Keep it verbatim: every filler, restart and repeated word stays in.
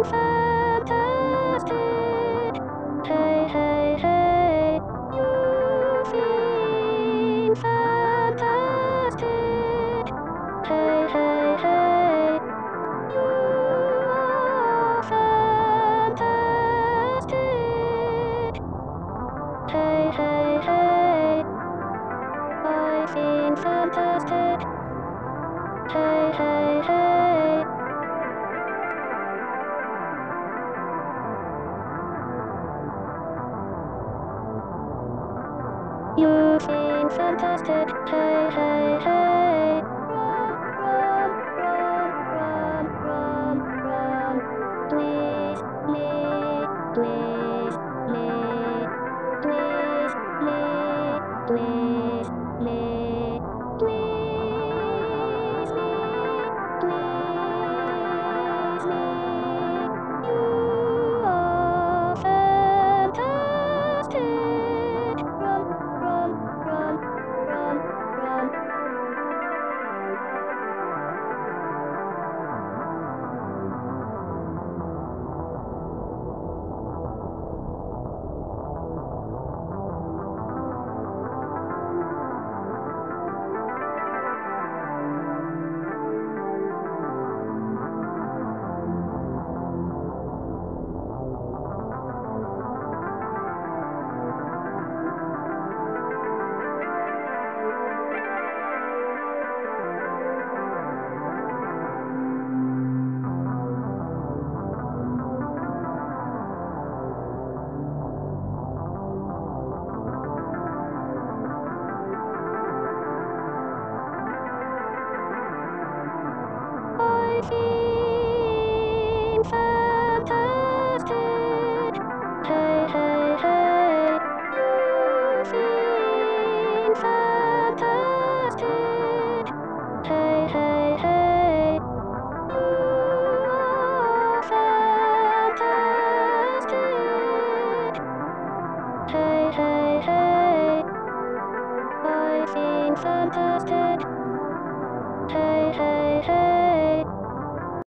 fantastic. Hey, hey, hey. You've been fantastic. Hey, hey, hey. You are fantastic. Hey, hey, hey. I've been fantastic. Hey, hey, hey. You've been fantastic. Hey, hey, hey. Run, run, run, run, run, run. Please, me, please, me, please, me, please, me, please, me, please, me. You are fantastic. Run, run, run, run, run. I've been fantastic. Hey, hey, hey. You've been fantastic. Hey, hey, hey. You are fantastic. Hey, hey, hey. I've been fantastic.